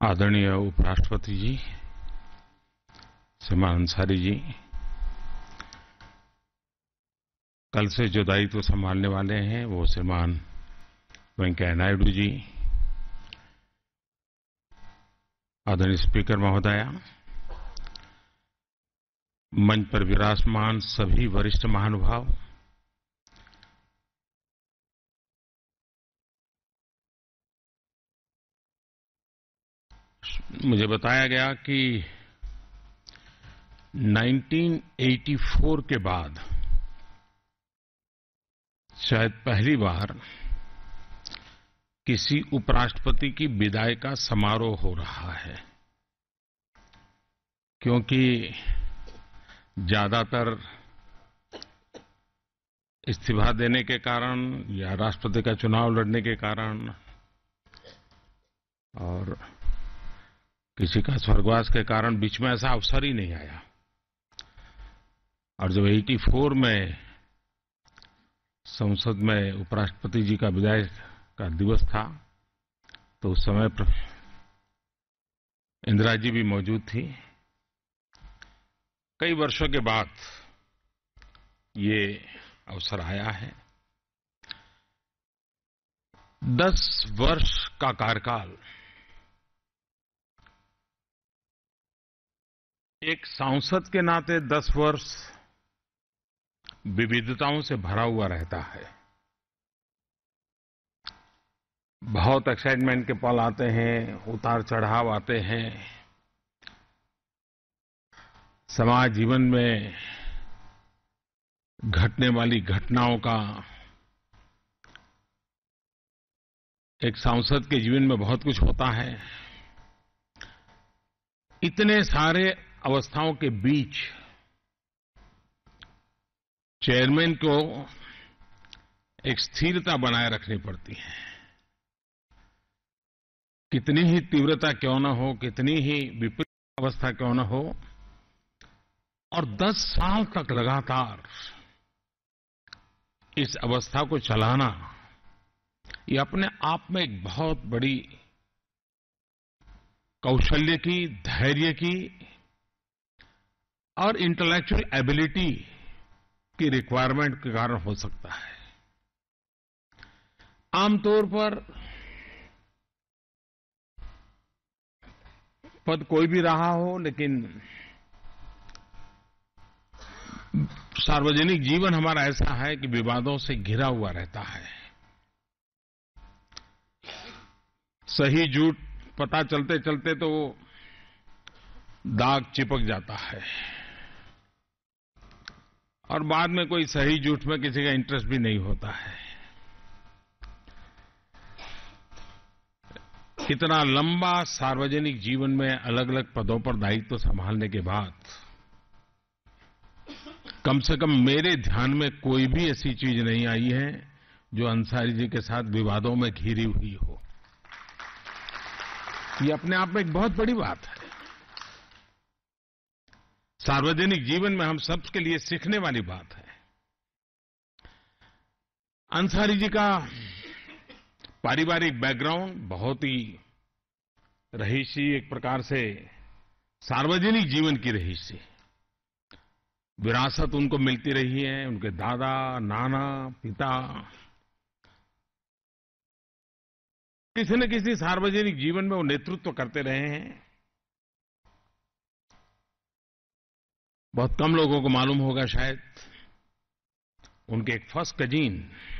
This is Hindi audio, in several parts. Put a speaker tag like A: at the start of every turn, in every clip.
A: आदरणीय उपराष्ट्रपति जी, श्रीमान अंसारी जी, कल से जो दायित्व संभालने वाले हैं वो श्रीमान वेंकैया नायडू जी, आदरणीय स्पीकर महोदया, मंच पर विराजमान सभी वरिष्ठ महानुभाव, मुझे बताया गया कि 1984 के बाद शायद पहली बार किसी उपराष्ट्रपति की विदाई का समारोह हो रहा है, क्योंकि ज्यादातर इस्तीफा देने के कारण या राष्ट्रपति का चुनाव लड़ने के कारण और किसी का स्वर्गवास के कारण बीच में ऐसा अवसर ही नहीं आया। और जब 84 में संसद में उपराष्ट्रपति जी का विदाई का दिवस था तो उस समय इंदिरा जी भी मौजूद थी। कई वर्षों के बाद ये अवसर आया है। 10 वर्ष का कार्यकाल एक सांसद के नाते 10 वर्ष विविधताओं से भरा हुआ रहता है। बहुत एक्साइटमेंट के पल आते हैं, उतार चढ़ाव आते हैं, समाज जीवन में घटने वाली घटनाओं का एक सांसद के जीवन में बहुत कुछ होता है। इतने सारे अवस्थाओं के बीच चेयरमैन को एक स्थिरता बनाए रखनी पड़ती है। कितनी ही तीव्रता क्यों न हो, कितनी ही विपरीत अवस्था क्यों न हो, और 10 साल तक लगातार इस अवस्था को चलाना, ये अपने आप में एक बहुत बड़ी कौशल्य की, धैर्य की और इंटेलेक्चुअल एबिलिटी की रिक्वायरमेंट के कारण हो सकता है। आमतौर पर पद कोई भी रहा हो, लेकिन सार्वजनिक जीवन हमारा ऐसा है कि विवादों से घिरा हुआ रहता है। सही झूठ पता चलते चलते तो दाग चिपक जाता है और बाद में कोई सही झूठ में किसी का इंटरेस्ट भी नहीं होता है। इतना लंबा सार्वजनिक जीवन में अलग अलग पदों पर दायित्व संभालने के बाद कम से कम मेरे ध्यान में कोई भी ऐसी चीज नहीं आई है जो अंसारी जी के साथ विवादों में घिरी हुई हो। ये अपने आप में एक बहुत बड़ी बात है। सार्वजनिक जीवन में हम सबके लिए सीखने वाली बात है। अंसारी जी का पारिवारिक बैकग्राउंड बहुत ही रहीसी, एक प्रकार से सार्वजनिक जीवन की रहीसी विरासत उनको मिलती रही है। उनके दादा, नाना, पिता किसी न किसी सार्वजनिक जीवन में वो नेतृत्व करते रहे हैं। बहुत कम लोगों को मालूम होगा शायद, उनके एक फर्स्ट कजीन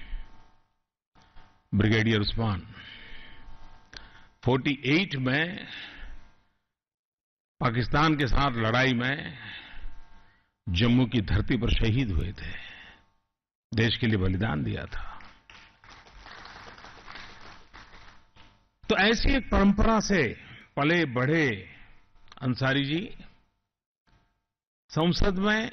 A: ब्रिगेडियर उस्मान 48 में पाकिस्तान के साथ लड़ाई में जम्मू की धरती पर शहीद हुए थे, देश के लिए बलिदान दिया था। तो ऐसी एक परंपरा से पले बढ़े अंसारी जी संसद में,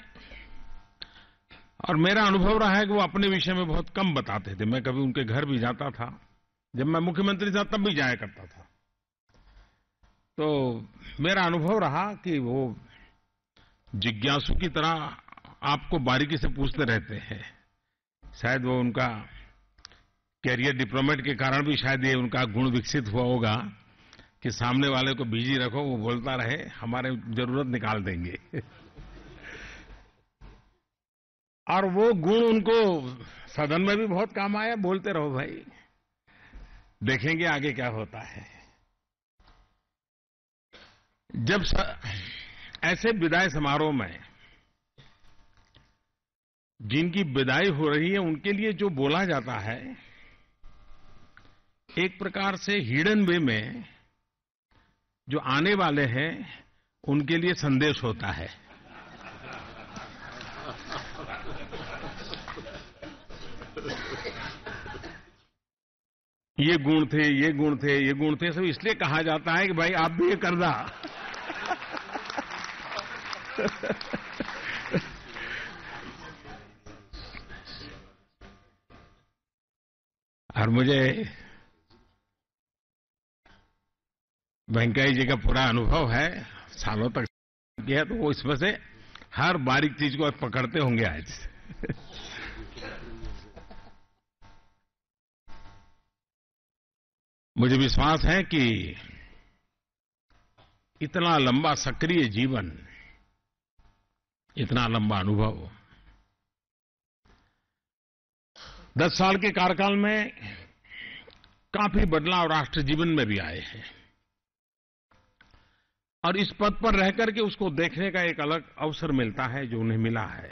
A: और मेरा अनुभव रहा है कि वो अपने विषय में बहुत कम बताते थे। मैं कभी उनके घर भी जाता था, जब मैं मुख्यमंत्री था तब भी जाया करता था। तो मेरा अनुभव रहा कि वो जिज्ञासु की तरह आपको बारीकी से पूछते रहते हैं। शायद वो उनका कैरियर डिप्लोमेट के कारण भी शायद ये उनका गुण विकसित हुआ होगा कि सामने वाले को बिजी रखो, वो बोलता रहे, हमारे जरूरत निकाल देंगे। और वो गुण उनको सदन में भी बहुत काम आया। बोलते रहो भाई, देखेंगे आगे क्या होता है। जब ऐसे विदाई समारोह में जिनकी विदाई हो रही है, उनके लिए जो बोला जाता है, एक प्रकार से हिडन वे में जो आने वाले हैं उनके लिए संदेश होता है। ये गुण थे, ये गुण थे, ये गुण थे, सब इसलिए कहा जाता है कि भाई आप भी ये करना। और मुझे वेंकैया जी का पूरा अनुभव है, सालों तक किया, तो वो इसमें से हर बारीक चीज को पकड़ते होंगे आज। मुझे विश्वास है कि इतना लंबा सक्रिय जीवन, इतना लंबा अनुभव, 10 साल के कार्यकाल में काफी बदलाव राष्ट्र जीवन में भी आए हैं। और इस पद पर रहकर के उसको देखने का एक अलग अवसर मिलता है जो उन्हें मिला है।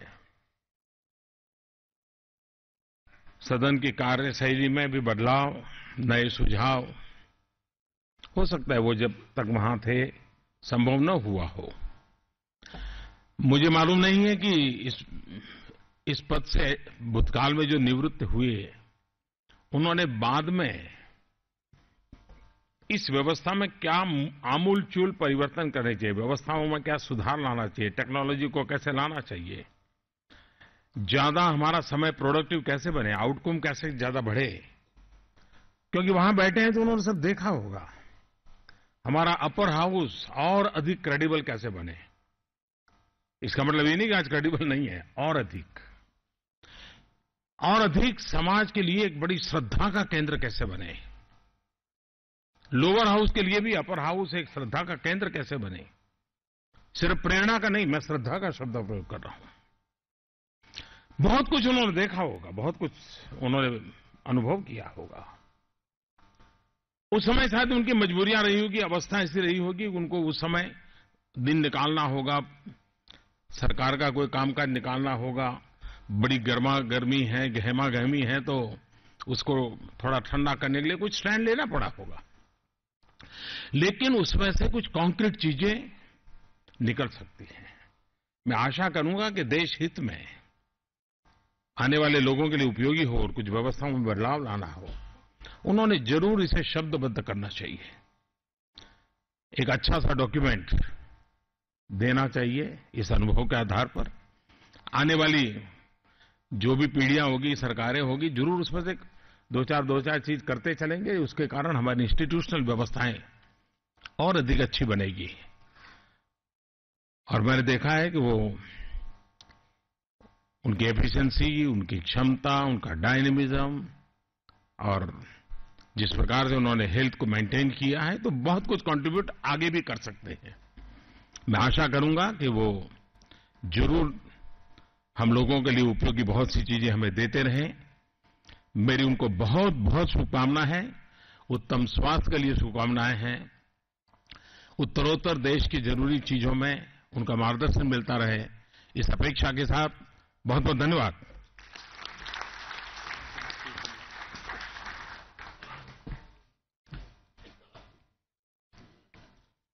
A: सदन की कार्यशैली में भी बदलाव, नए सुझाव, हो सकता है वो जब तक वहां थे संभव न हुआ हो। मुझे मालूम नहीं है कि इस पद से भूतकाल में जो निवृत्त हुए, उन्होंने बाद में इस व्यवस्था में क्या आमूलचूल परिवर्तन करने चाहिए, व्यवस्थाओं में क्या सुधार लाना चाहिए, टेक्नोलॉजी को कैसे लाना चाहिए, ज्यादा हमारा समय प्रोडक्टिव कैसे बने, आउटकम कैसे ज्यादा बढ़े। क्योंकि वहां बैठे हैं तो उन्होंने सब देखा होगा। हमारा अपर हाउस और अधिक क्रेडिबल कैसे बने। इसका मतलब ये नहीं कि आज क्रेडिबल नहीं है, और अधिक समाज के लिए एक बड़ी श्रद्धा का केंद्र कैसे बने। लोअर हाउस के लिए भी अपर हाउस एक श्रद्धा का केंद्र कैसे बने। सिर्फ प्रेरणा का नहीं, मैं श्रद्धा का शब्द प्रयोग कर रहा हूं। बहुत कुछ उन्होंने देखा होगा, बहुत कुछ उन्होंने अनुभव किया होगा। उस समय शायद उनकी मजबूरियां रही होगी, अवस्था ऐसी रही होगी, उनको उस समय दिन निकालना होगा, सरकार का कोई कामकाज निकालना होगा, बड़ी गर्मा गर्मी है, गहमा गहमी है, तो उसको थोड़ा ठंडा करने के लिए कुछ स्टैंड लेना पड़ा होगा। लेकिन उसमें से कुछ कॉन्क्रीट चीजें निकल सकती हैं। मैं आशा करूंगा कि देश हित में आने वाले लोगों के लिए उपयोगी हो और कुछ व्यवस्थाओं में बदलाव लाना हो। उन्होंने जरूर इसे शब्दबद्ध करना चाहिए, एक अच्छा सा डॉक्यूमेंट देना चाहिए। इस अनुभव के आधार पर आने वाली जो भी पीढ़ियां होगी, सरकारें होगी, जरूर उसमें से दो चार चीज करते चलेंगे। उसके कारण हमारी इंस्टीट्यूशनल व्यवस्थाएं और अधिक अच्छी बनेगी। और मैंने देखा है कि वो उनकी एफिशिएंसी, उनकी क्षमता, उनका डायनेमिज्म और जिस प्रकार से उन्होंने हेल्थ को मेंटेन किया है, तो बहुत कुछ कंट्रीब्यूट आगे भी कर सकते हैं। मैं आशा करूंगा कि वो जरूर हम लोगों के लिए उपयोगी बहुत सी चीजें हमें देते रहें। मेरी उनको बहुत बहुत शुभकामनाएं हैं। उत्तम स्वास्थ्य के लिए शुभकामनाएं हैं। उत्तरोत्तर देश की जरूरी चीजों में उनका मार्गदर्शन मिलता रहे, इस अपेक्षा के साथ बहुत बहुत धन्यवाद।